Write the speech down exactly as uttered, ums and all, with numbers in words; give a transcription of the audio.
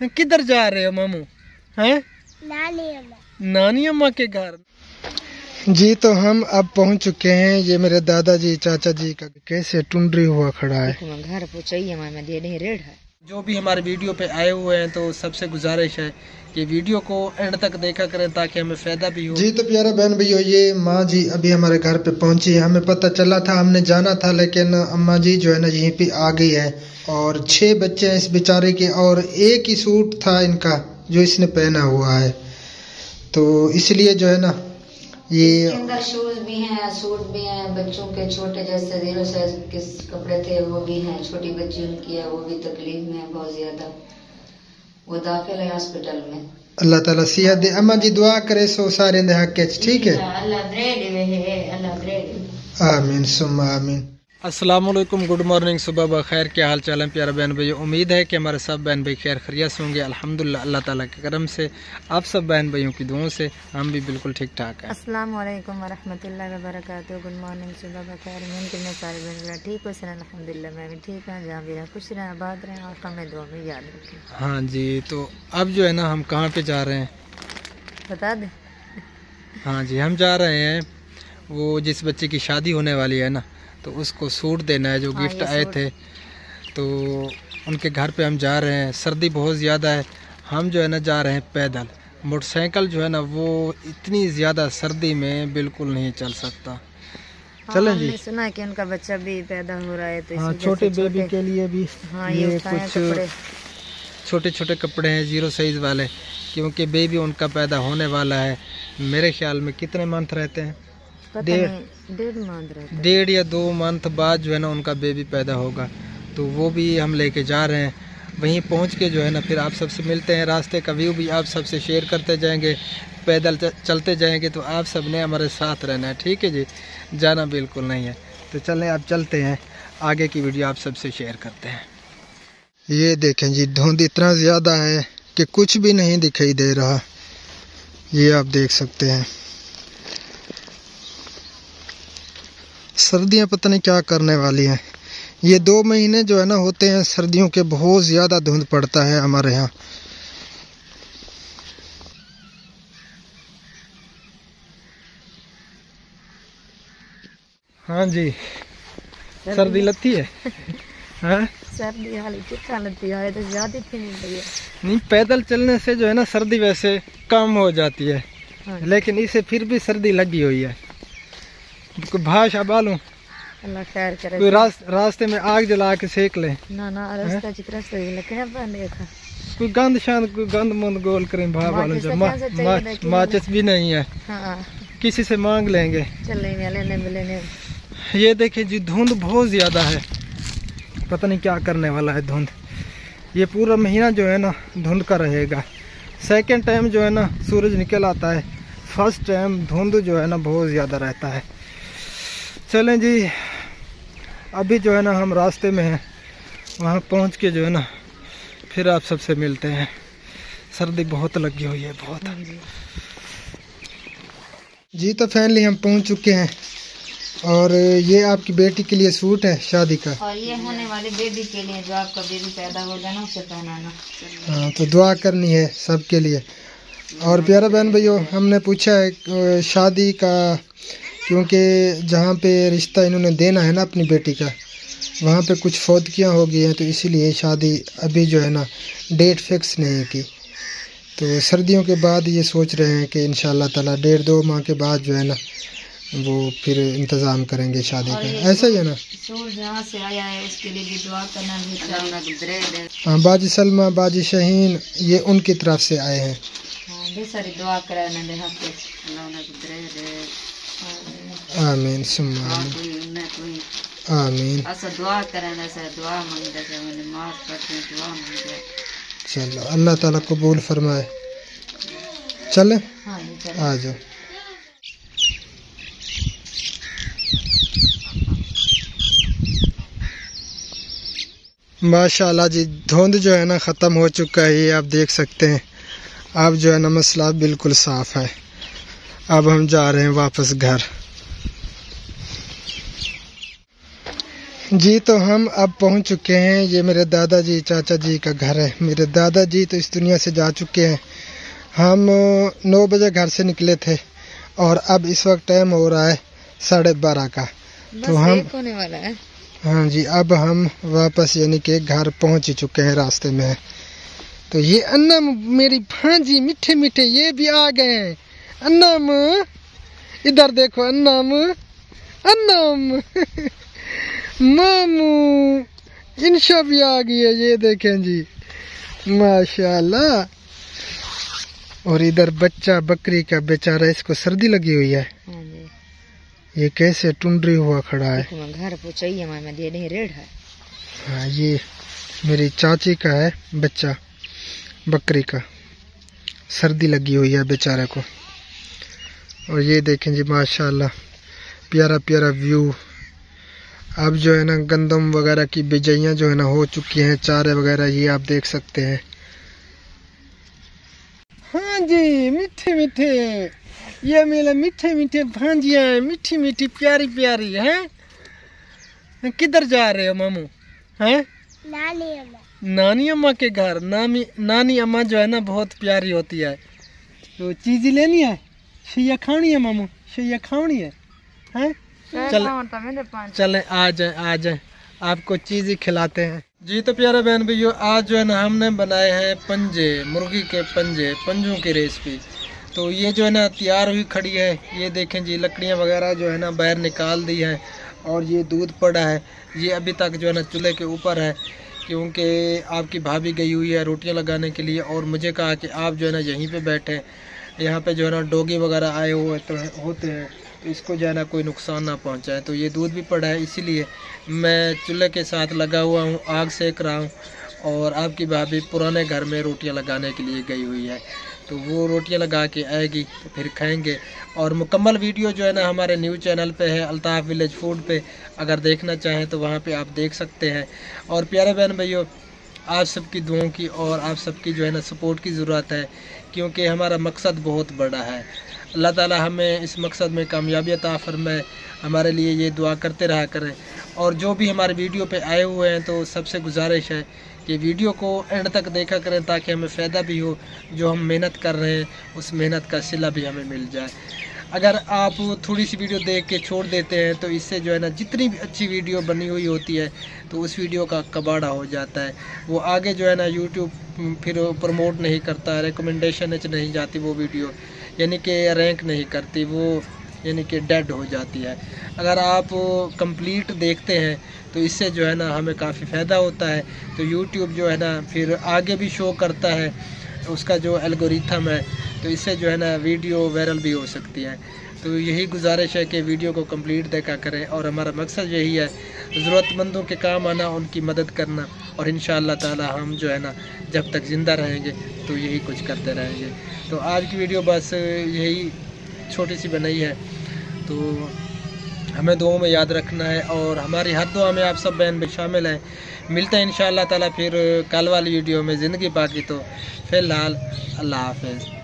किधर जा रहे हो मामू? हैं? नानी अम्मा। नानी अम्मा के घर। जी तो हम अब पहुंच चुके हैं। ये मेरे दादाजी चाचा जी का कैसे टुंडरी हुआ खड़ा है। घर पहुँचाइए है। जो भी हमारे वीडियो पे आए हुए हैं तो सबसे गुजारिश है कि वीडियो को एंड तक देखा करें ताकि हमें फायदा भी हो। जी तो प्यारा बहन भैया, ये माँ जी अभी हमारे घर पे पहुंची है। हमें पता चला था, हमने जाना था, लेकिन अम्मा जी जो है ना यहीं पे आ गई है। और छह बच्चे हैं इस बेचारे के, और एक ही सूट था इनका जो इसने पहना हुआ है, तो इसलिए जो है ना ये अंदर शूज भी हैं, सूट भी हैं, बच्चों के छोटे जैसे जीरो साइज के कपड़े थे वो भी हैं। छोटी बच्ची उनकी है, वो भी तकलीफ में है बहुत ज्यादा, वो दाखिल है हॉस्पिटल में। अल्लाह ताला सेहत दे। अम्मा जी दुआ करे सो सारे दे हक के, ठीक है? अल्लाह दे दे, अल्लाह दे दे। आमीन सुम्मा आमीन। अस्सलाम वालेकुम, गुड मॉर्निंग, सुबह बखैर। क्या हाल चाल है प्यारा बहन भाई? उम्मीद है कि हमारे सब बहन भाई खैर खैरियत होंगे। अल्हम्दुलिल्लाह अल्लाह ताला के करम से, आप सब बहन भाइयों की दुआओं से हम भी बिल्कुल ठीक ठाक हैं। अस्सलाम वालेकुम व रहमतुल्लाहि व बरकातहू। गुड मॉर्निंग, सुबह बखैर। मैं कि मैं सारे बहन ठीक हो सर? अल्हम्दुलिल्लाह मैं भी ठीक हूँ। जहाँ भी रहें खुश रहें, आबाद रहें और हमें दुआ में याद रखें। हाँ जी, तो अब जो है ना हम कहाँ पे जा रहे हैं बता दें? हाँ जी, हम जा रहे हैं वो जिस बच्चे की शादी होने वाली है ना, तो उसको सूट देना है जो हाँ, गिफ्ट आए थे, तो उनके घर पे हम जा रहे हैं। सर्दी बहुत ज़्यादा है, हम जो है ना जा रहे हैं पैदल। मोटरसाइकिल जो है ना वो इतनी ज़्यादा सर्दी में बिल्कुल नहीं चल सकता। हाँ, चलें जी। सुना है कि उनका बच्चा भी पैदा हो रहा है, तो हाँ, छोटे बेबी के लिए भी हाँ, ये, ये कुछ छोटे छोटे कपड़े हैं जीरो साइज़ वाले, क्योंकि बेबी उनका पैदा होने वाला है। मेरे ख्याल में कितने मंथ रहते हैं? डेढ़ डेढ़ मंथ रहते हैं। डेढ़ या दो मंथ बाद जो है ना उनका बेबी पैदा होगा, तो वो भी हम लेके जा रहे हैं। वहीं पहुंच के जो है ना फिर आप सबसे मिलते हैं। रास्ते का व्यू भी आप सबसे शेयर करते जाएंगे, पैदल चलते जाएंगे, तो आप सब ने हमारे साथ रहना है, ठीक है जी? जाना बिल्कुल नहीं है। तो चलें आप चलते हैं, आगे की वीडियो आप सबसे शेयर करते हैं। ये देखें जी, धुंध इतना ज़्यादा है कि कुछ भी नहीं दिखाई दे रहा, ये आप देख सकते हैं। सर्दियाँ पता नहीं क्या करने वाली हैं। ये दो महीने जो है ना होते हैं सर्दियों के, बहुत ज़्यादा धुंध पड़ता है हमारे यहाँ। हाँ जी, सर्दी लगती है। हाँ, सर्दी हाली कितना लगती है, तो ज़्यादा थी नहीं, नहीं पैदल चलने से जो है ना सर्दी वैसे कम हो जाती है। हाँ, लेकिन इसे फिर भी सर्दी लगी हुई है। कोई भाषा बालूं, अल्लाह खैर करे। कोई रास, रास्ते में आग जला के सेक ले ना ना रास्ता चिकरा से लगे पर देखा कोई गंद शांत कोई गंद मंद गोल करें भा बालूं जब मा, मा, माचिस भी नहीं है। हाँ, किसी से मांग लेंगे, चलेंगे लेने मिलेने। ये देखिए जी, धुंध बहुत ज़्यादा है, पता नहीं क्या करने वाला है धुंध। ये पूरा महीना जो है ना धुंध का रहेगा। सेकेंड टाइम जो है ना सूरज निकल आता है, फर्स्ट टाइम धुंध जो है ना बहुत ज़्यादा रहता है। चलें जी, अभी जो है ना हम रास्ते में हैं, वहाँ पहुँच के जो है ना फिर आप सबसे मिलते हैं। सर्दी बहुत लगी हुई है, बहुत जी। तो फैनली हम पहुँच चुके हैं, और ये आपकी बेटी के लिए सूट है शादी का, और ये होने वाली बेबी के लिए जो आपका बेबी पैदा होगा ना उसे पहनाना। हाँ, तो दुआ करनी है सबके लिए। और प्यारा बहन भैया, हमने पूछा है शादी का, क्योंकि जहाँ पे रिश्ता इन्होंने देना है ना अपनी बेटी का, वहाँ पे कुछ फौतगियाँ हो गई हैं, तो इसीलिए शादी अभी जो है ना डेट फिक्स नहीं की। तो सर्दियों के बाद ये सोच रहे हैं कि इंशाल्लाह ताला डेढ़ दो माह के बाद जो है ना वो फिर इंतज़ाम करेंगे शादी का। ऐसा ही है ना? जहाँ से आया है उसके लिए भी दुआ करना भी। हाँ, बाजी सलमा बाजी शहीन ये उनकी तरफ से आए हैं। सारी दुआ कराना आमीन सुम्मा आमीन। दुआ कराना से दुआ मांगते से नमाज पढ़ते दुआ मांगते। चलो अल्लाह ताला कबूल फरमाए। चले हाँ, आ जाओ। माशाल्लाह जी, धुंध जो है ना ख़त्म हो चुका है, ये आप देख सकते हैं। अब जो है ना मसला बिल्कुल साफ़ है। अब हम जा रहे हैं वापस घर। जी तो हम अब पहुंच चुके हैं। ये मेरे दादाजी चाचा जी का घर है। मेरे दादाजी तो इस दुनिया से जा चुके हैं। हम नौ बजे घर से निकले थे और अब इस वक्त टाइम हो रहा है साढ़े बारह का। तो हम होने वाला है। हाँ जी, अब हम वापस यानी कि घर पहुंच ही चुके हैं, रास्ते में है। तो ये अन्नम मेरी भांजी मीठे मीठे ये भी आ गए हैं। अन्नम इधर देखो, अन्नम अन्नम मामू इंशा भी आ गई है, ये देखें जी माशाल्लाह। और इधर बच्चा बकरी का बेचारा, इसको सर्दी लगी हुई है। ये कैसे टुंडरी हुआ खड़ा है। घर पहुंचाइए मैं दे दे रेड है। हाँ, ये मेरी चाची का है बच्चा बकरी का, सर्दी लगी हुई है बेचारे को। और ये देखें जी माशाल्लाह प्यारा प्यारा व्यू। अब जो है ना गंदम वगैरह की बिजाइयाँ जो है ना हो चुकी हैं, चारे वगैरह ये आप देख सकते हैं। हाँ जी, मीठे मीठे ये मेरे मीठे मीठे भांजियाँ हैं, मीठी मीठी प्यारी प्यारी हैं। किधर जा रहे हो मामू? हैं नानी अम्मा। नानी अम्मा के घर। नानी नानी अम्मा जो है ना बहुत प्यारी होती है। तो चीज़ लेनी है, शैया खानी है मामू, शैया खानी है। हैं चल चले आ जाए आ जाए, आपको चीज़ ही खिलाते हैं। जी तो प्यारे बहन भैया, आज जो है ना हमने बनाए हैं पंजे, मुर्गी के पंजे, पंजों की रेसिपी। तो ये जो है ना तैयार हुई खड़ी है। ये देखें जी, लकड़ियाँ वगैरह जो है ना बाहर निकाल दी है और ये दूध पड़ा है। ये अभी तक जो है ना चूल्हे के ऊपर है, क्योंकि आपकी भाभी गई हुई है रोटियां लगाने के लिए और मुझे कहा कि आप जो है ना यहीं पे बैठे। यहाँ पे जो है ना डॉगी वगैरह आए हुए तो होते हैं, तो इसको जो है ना कोई नुकसान ना पहुँचाए। तो ये दूध भी पड़ा है, इसीलिए मैं चूल्हे के साथ लगा हुआ हूँ, आग सेक रहा हूँ। और आपकी भाभी पुराने घर में रोटियाँ लगाने के लिए गई हुई है, तो वो रोटियां लगा के आएगी तो फिर खाएंगे। और मुकम्मल वीडियो जो है ना हमारे न्यूज़ चैनल पे है, अल्ताफ़ विलेज फूड पे, अगर देखना चाहें तो वहाँ पे आप देख सकते हैं। और प्यारे बहन भाइयों, आप सबकी दुआओं की और आप सबकी जो है ना सपोर्ट की ज़रूरत है, क्योंकि हमारा मकसद बहुत बड़ा है। अल्लाह ताला हमें इस मकसद में कामयाबी अता फरमाए, हमारे लिए ये दुआ करते रहा करें। और जो भी हमारे वीडियो पे आए हुए हैं, तो सबसे गुजारिश है कि वीडियो को एंड तक देखा करें, ताकि हमें फ़ायदा भी हो। जो हम मेहनत कर रहे हैं उस मेहनत का सिला भी हमें मिल जाए। अगर आप थोड़ी सी वीडियो देख के छोड़ देते हैं, तो इससे जो है ना जितनी भी अच्छी वीडियो बनी हुई होती है, तो उस वीडियो का कबाड़ा हो जाता है। वो आगे जो है ना यूट्यूब फिर प्रमोट नहीं करता, रिकमेंडेशन नहीं जाती वो वीडियो, यानी कि रैंक नहीं करती वो, यानी कि डेड हो जाती है। अगर आप कंप्लीट देखते हैं तो इससे जो है ना हमें काफ़ी फ़ायदा होता है। तो यूट्यूब जो है ना फिर आगे भी शो करता है, उसका जो एल्गोरिथम है, तो इससे जो है ना वीडियो वायरल भी हो सकती है। तो यही गुजारिश है कि वीडियो को कंप्लीट देखा करें। और हमारा मकसद यही है, ज़रूरतमंदों के काम आना, उनकी मदद करना। और इंशाअल्लाह ताला हम जो है ना जब तक ज़िंदा रहेंगे तो यही कुछ करते रहेंगे। तो आज की वीडियो बस यही छोटी सी बनाई है। तो हमें दुआओं में याद रखना है और हमारी हर दुआ में आप सब बहन भी शामिल हैं। मिलते हैं इंशाअल्लाह ताला फिर कल वाली वीडियो में ज़िंदगी बाकी। तो फ़िलहाल अल्लाह हाफ़िज़।